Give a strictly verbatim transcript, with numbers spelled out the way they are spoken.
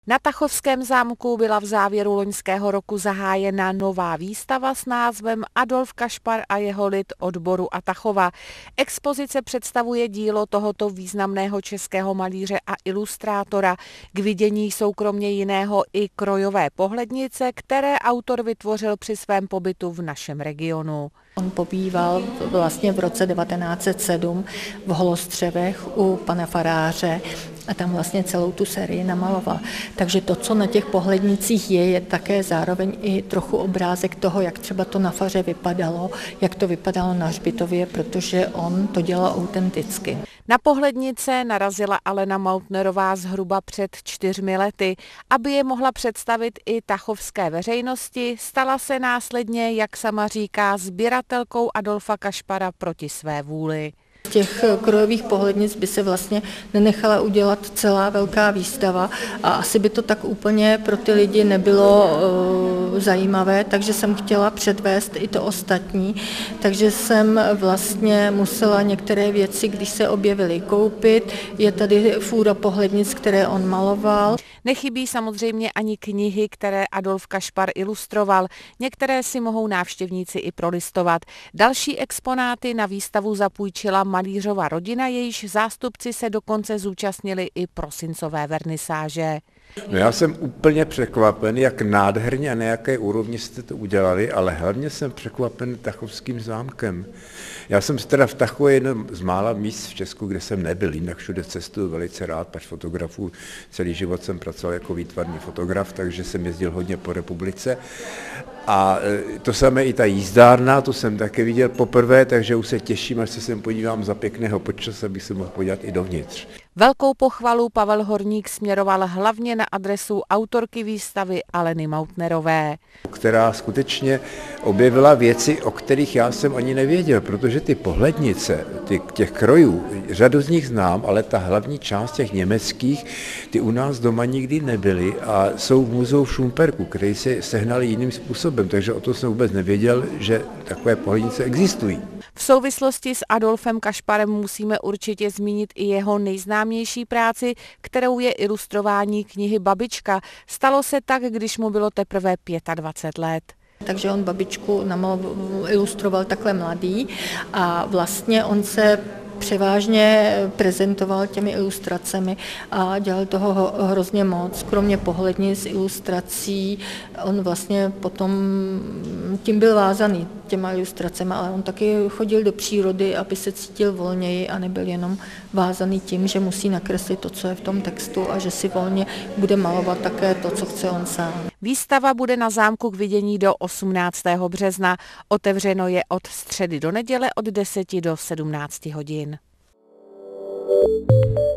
Na Tachovském zámku byla v závěru loňského roku zahájena nová výstava s názvem Adolf Kašpar a jeho lid od Boru a Tachova. Expozice představuje dílo tohoto významného českého malíře a ilustrátora. K vidění jsou kromě jiného i krojové pohlednice, které autor vytvořil při svém pobytu v našem regionu. On pobýval vlastně v roce devatenáct set sedm v Holostřevech u pana faráře a tam vlastně celou tu sérii namaloval. Takže to, co na těch pohlednicích je, je také zároveň i trochu obrázek toho, jak třeba to na faře vypadalo, jak to vypadalo na hřbitově, protože on to dělal autenticky. Na pohlednice narazila Alena Mautnerová zhruba před čtyřmi lety. Aby je mohla představit i tachovské veřejnosti, stala se následně, jak sama říká, sběratelkou Adolfa Kašpara proti své vůli. Z těch krojových pohlednic by se vlastně nenechala udělat celá velká výstava a asi by to tak úplně pro ty lidi nebylo uh, zajímavé, takže jsem chtěla předvést i to ostatní, takže jsem vlastně musela některé věci, když se objevily, koupit. Je tady fůra pohlednic, které on maloval. Nechybí samozřejmě ani knihy, které Adolf Kašpar ilustroval. Některé si mohou návštěvníci i prolistovat. Další exponáty na výstavu zapůjčila malířova rodina, jejíž zástupci se dokonce zúčastnili i prosincové vernisáže. No já jsem úplně překvapen, jak nádherně a na jaké úrovni jste to udělali, ale hlavně jsem překvapen Tachovským zámkem. Já jsem teda v Tachově jednom z mála míst v Česku, kde jsem nebyl, jinak všude cestuju velice rád, pač fotografu. Celý život jsem pracoval jako výtvarný fotograf, takže jsem jezdil hodně po republice. A to samé i ta jízdárna, to jsem také viděl poprvé, takže už se těším, až se sem podívám za pěkného počasí, abych se mohl podívat i dovnitř. Velkou pochvalu Pavel Horník směroval hlavně na adresu autorky výstavy Aleny Mautnerové, která skutečně objevila věci, o kterých já jsem ani nevěděl, protože ty pohlednice, ty, těch krojů, řadu z nich znám, ale ta hlavní část těch německých, ty u nás doma nikdy nebyly a jsou v muzeu v Šumperku, který se sehnali jiným způsobem, takže o to jsem vůbec nevěděl, že takové pohlednice existují. V souvislosti s Adolfem Kašparem musíme určitě zmínit i jeho nejznámější práci, kterou je ilustrování knihy Babička. Stalo se tak, když mu bylo teprve dvacet pět let. Takže on babičku ilustroval takhle mladý a vlastně on se převážně prezentoval těmi ilustracemi a dělal toho hrozně moc. Kromě pohlednic, ilustrací, on vlastně potom tím byl vázaný těma ilustracemi, ale on taky chodil do přírody, aby se cítil volněji a nebyl jenom vázaný tím, že musí nakreslit to, co je v tom textu a že si volně bude malovat také to, co chce on sám. Výstava bude na zámku k vidění do osmnáctého března. Otevřeno je od středy do neděle od deseti do sedmnácti hodin.